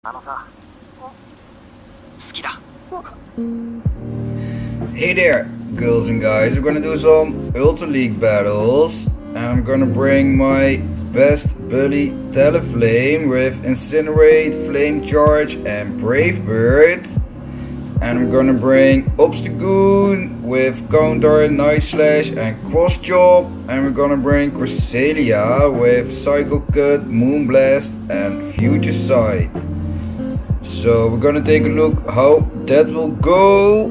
Hey there, girls and guys. We're gonna do some Ultra League battles, and I'm gonna bring my best buddy Talonflame with Incinerate, Flame Charge, and Brave Bird. And I'm gonna bring Obstagoon with Counter, Night Slash, and Cross Chop. And we're gonna bring Cresselia with Cycle Cut, Moonblast, and Future Sight. So we're gonna take a look how that will go.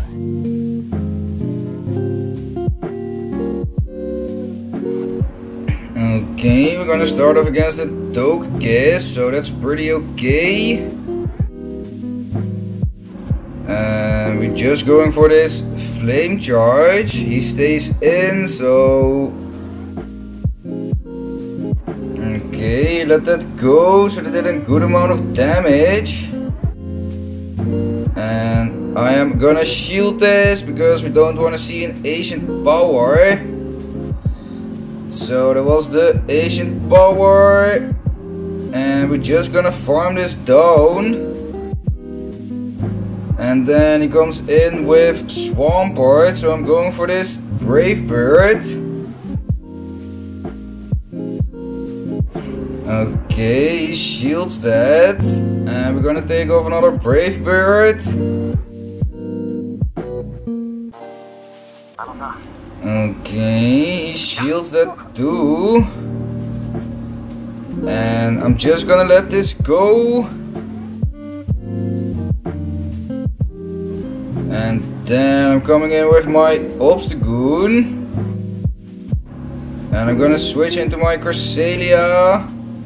Okay, we're gonna start off against the Togekiss, so that's pretty okay. And we're just going for this Flame Charge. He stays in, so okay, let that go. So that did a good amount of damage. And I am gonna shield this because we don't want to see an Ancient Power. So that was the Ancient Power. And we're just gonna farm this down. And then he comes in with Swampert, so I'm going for this Brave Bird. Okay, he shields that. And we're gonna take off another Brave Bird. Okay, he shields that too. And I'm just gonna let this go. And then I'm coming in with my Obstagoon. And I'm gonna switch into my Cresselia.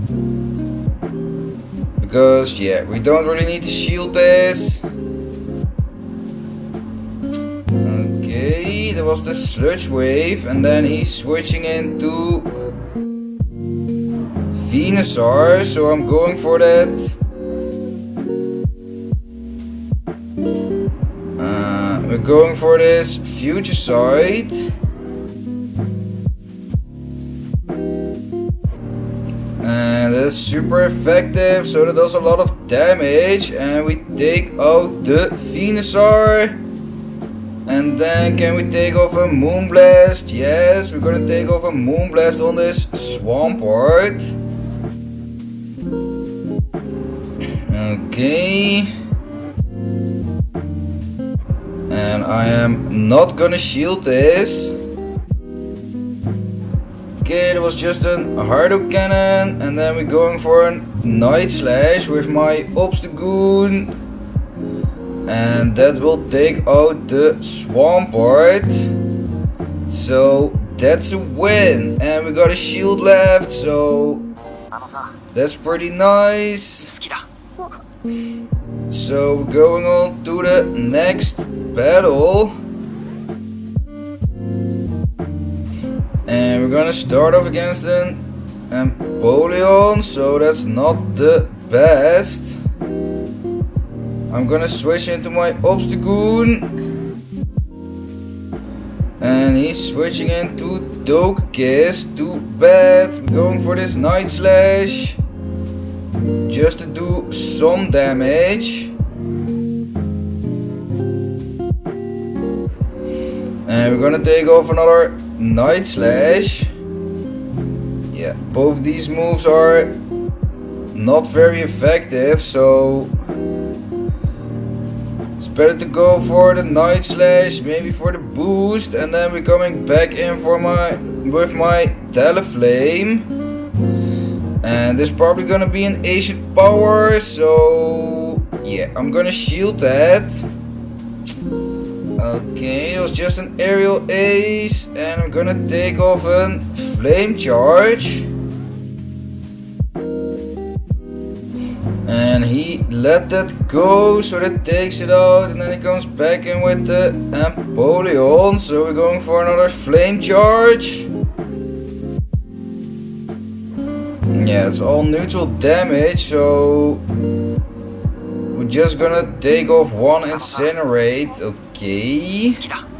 Because yeah, we don't really need to shield this. Okay, there was the Sludge Wave. And then he's switching into Venusaur. So I'm going for that. We're going for this Future Sight. And that's super effective, so that does a lot of damage. And we take out the Venusaur. And then can we take off a Moonblast? Yes, we're gonna take off a Moonblast on this Swampert. Okay. And I am not gonna shield this. Okay, that was just a Hardo Cannon. And then we're going for a Night Slash with my Obstagoon. And that will take out the Swampert. So that's a win. And we got a shield left, so that's pretty nice. So we're going on to the next battle. And we're gonna start off against an Empoleon, so that's not the best. I'm gonna switch into my Obstagoon. And he's switching into Togekiss. Too bad. We're going for this Night Slash. Just to do some damage. And we're gonna take off another Night Slash. Yeah, both these moves are not very effective, so it's better to go for the Night Slash, maybe for the boost, and then we're coming back in for with my Talonflame. And there's probably gonna be an Ancient Power, so yeah, I'm gonna shield that. Okay, it was just an Aerial Ace, and I'm gonna take off a Flame Charge. And he let that go, so that takes it out, and then he comes back in with the Empoleon. So we're going for another Flame Charge. Yeah, it's all neutral damage, so we're just gonna take off one Incinerate. Okay.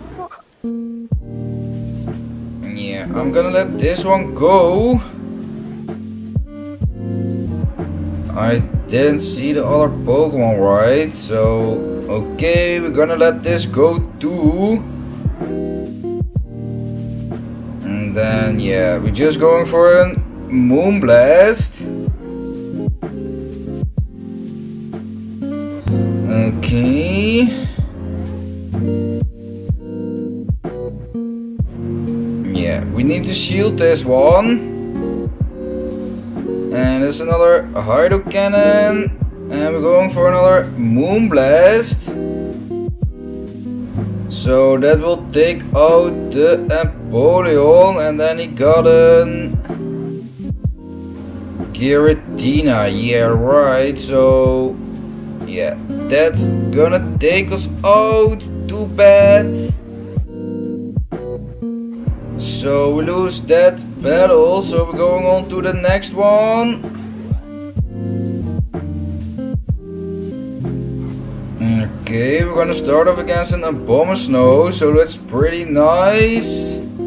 Yeah, I'm gonna let this one go. I didn't see the other Pokemon right, so okay, we're gonna let this go too. And then yeah, we're just going for a Moonblast. Okay. Yeah, we need to shield this one. And there's another Hydro Cannon. And we're going for another Moonblast. So that will take out the Empoleon. And then he got an Giratina. Yeah, right. So yeah, that's gonna take us out. Too bad. So we lose that battle, so we're going on to the next one. Okay, we're gonna start off against an Abomasnow, so that's pretty nice.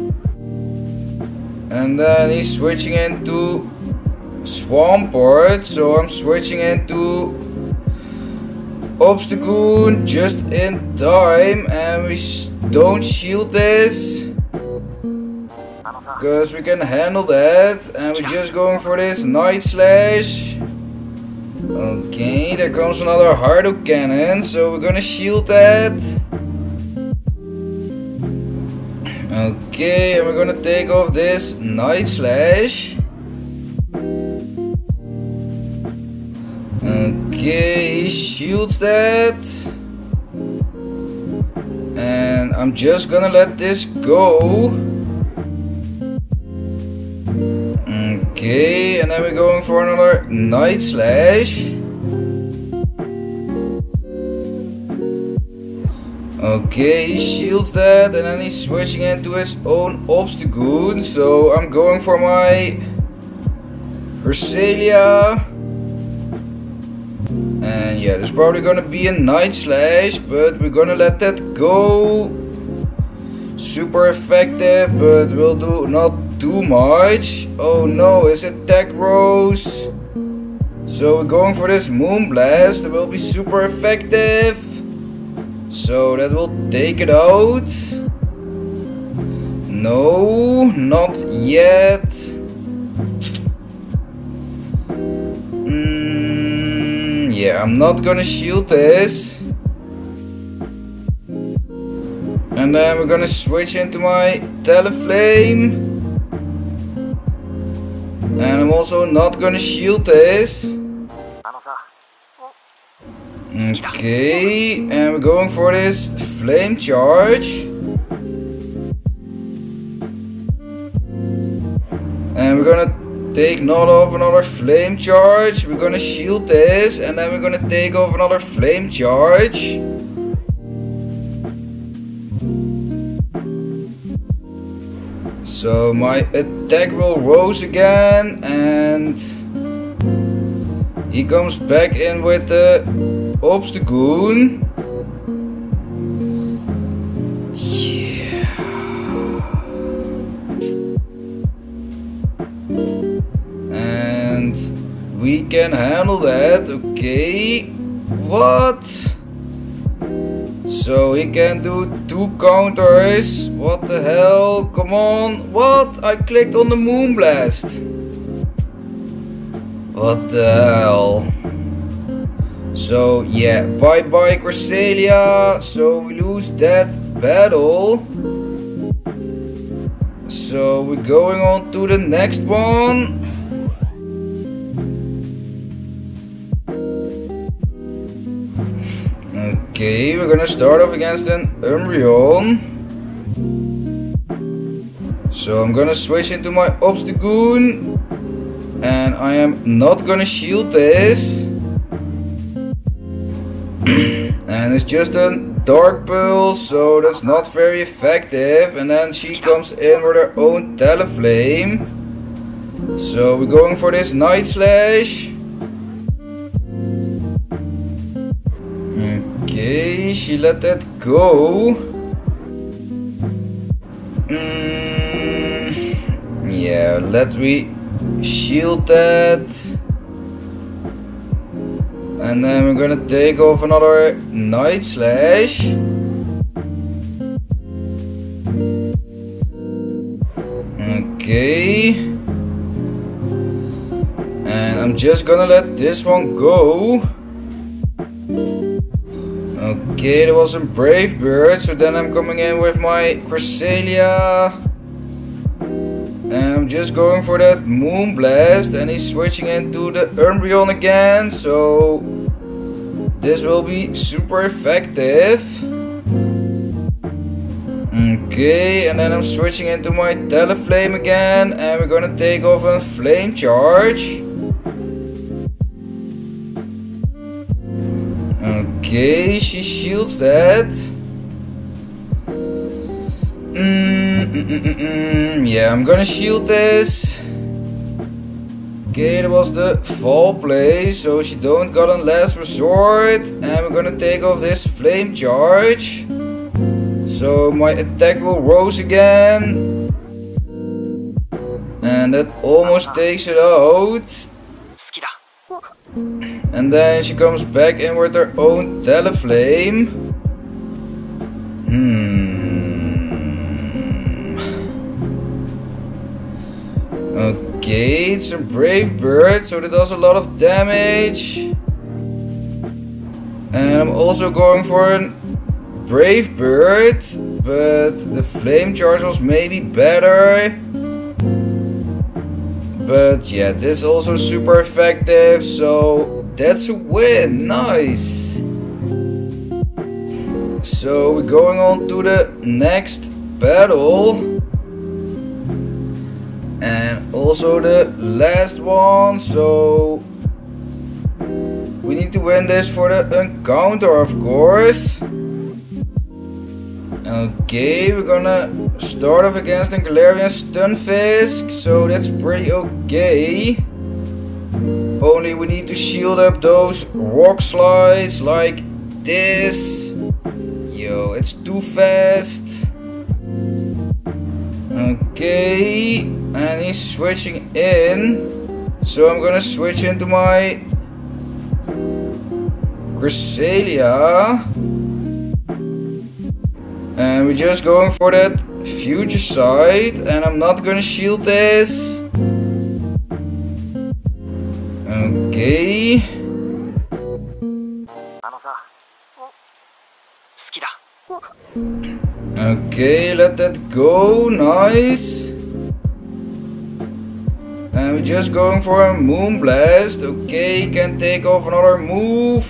And then he's switching into Swampert, so I'm switching into Obstagoon just in time, and we don't shield this. Because we can handle that, and we're just going for this Night Slash. Okay, there comes another Hydro Cannon, so we're gonna shield that. Okay, and we're gonna take off this Night Slash. Okay, he shields that. And I'm just gonna let this go. Okay, and then we're going for another Night Slash. Okay, he shields that, and then he's switching into his own Obstagoon. So I'm going for my Cresselia. And yeah, there's probably gonna be a Night Slash, but we're gonna let that go. Super effective, but will do not too much. Oh no, his attack rose. So we're going for this Moonblast. It will be super effective. So that will take it out. No, not yet. Yeah, I'm not gonna shield this. And then we're gonna switch into my Talonflame. And I'm also not gonna shield this. Okay, and we're going for this Flame Charge. And we're gonna take not off another Flame Charge. We're gonna shield this, and then we're gonna take off another Flame Charge. So my attack will rose again, and he comes back in with the Obstagoon. Yeah. And we can handle that, okay. What? So he can do 2 counters. What the hell? Come on. What? I clicked on the Moonblast. What the hell? So yeah, bye bye Cresselia. So we lose that battle. So we're going on to the next one. Okay, we're gonna start off against an Umbreon. So I'm gonna switch into my Obstagoon. And I am not gonna shield this. And it's just a Dark Pulse, so that's not very effective. And then she comes in with her own Talonflame. So we're going for this Night Slash. Okay, she let that go. Yeah, let me shield that. And then we're gonna take off another Night Slash. Okay. And I'm just gonna let this one go. Okay, there was some Brave Bird, so then I'm coming in with my Cresselia. And I'm just going for that Moonblast, and he's switching into the Umbreon again, so this will be super effective. Okay, and then I'm switching into my Talonflame again, and we're gonna take off a Flame Charge. Okay, she shields that. Yeah, I'm gonna shield this. Okay, that was the Fall Play, so she don't got on Last Resort. And we're gonna take off this Flame Charge. So my attack will rose again. And that almost takes it out. And then she comes back in with her own Talonflame. Okay, it's a Brave Bird, so that does a lot of damage. And I'm also going for a Brave Bird, but the Flame Charge was maybe better. But yeah, this is also super effective, so that's a win. Nice. So we're going on to the next battle. And also the last one, so we need to win this for the encounter, of course. Okay, we're gonna start off against a Galarian Stunfisk, so that's pretty okay. Only we need to shield up those rock slides like this. Yo, it's too fast. Okay, and he's switching in, so I'm gonna switch into my Cresselia. And we're just going for that Future Sight, and I'm not gonna shield this. Okay. Okay, let that go, nice. And we're just going for a Moonblast. Okay, can take off another move.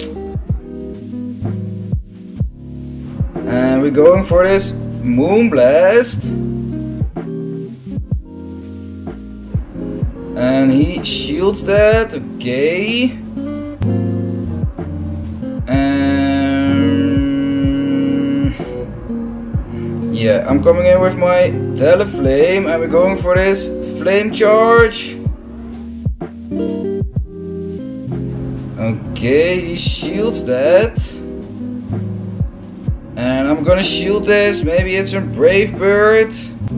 And we're going for this Moonblast. And he shields that, okay. Yeah, I'm coming in with my Talonflame, and we're going for this Flame Charge. Okay, he shields that. And I'm gonna shield this. Maybe it's a Brave Bird.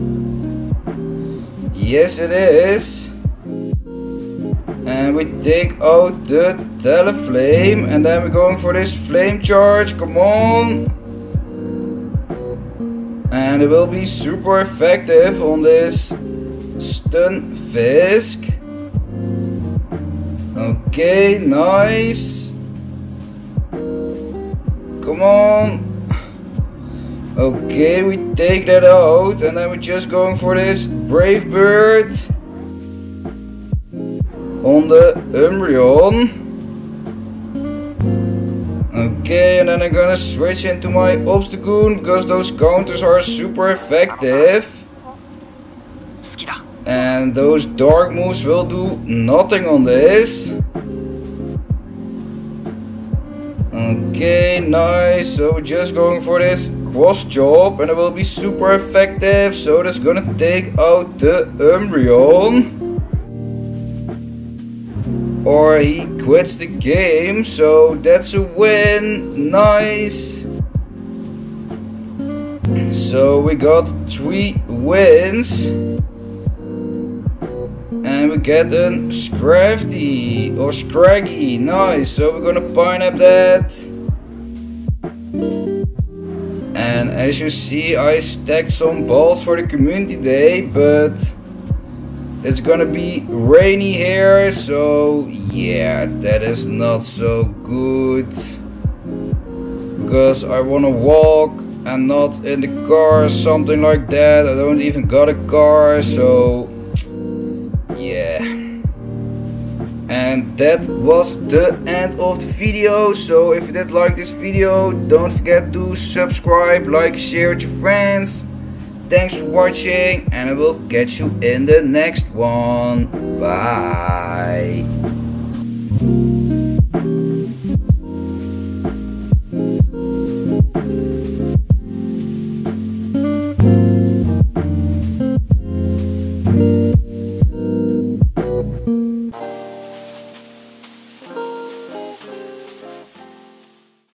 Yes, it is. And we take out the Talonflame, and then we're going for this Flame Charge. Come on. And it will be super effective on this Stunfisk. Okay, nice. Come on. Okay, we take that out, and then we're just going for this Brave Bird on the Umbreon. Okay, and then I'm gonna switch into my Obstagoon, because those counters are super effective. And those dark moves will do nothing on this. Okay, nice. So we're just going for this Cross Chop, and it will be super effective. So that's gonna take out the Umbreon. Or he quits the game, so that's a win. Nice. So we got 3 wins. And And we get a Scrafty or Scraggy. Nice. So we're gonna pineapple that. And as you see, I stacked some balls for the community day, but it's gonna be rainy here, so yeah, that is not so good. Because I wanna walk and not in the car or something like that. I don't even got a car, so yeah. And that was the end of the video. So if you did like this video, don't forget to subscribe, like, share with your friends. Thanks for watching, and I will catch you in the next one. Bye.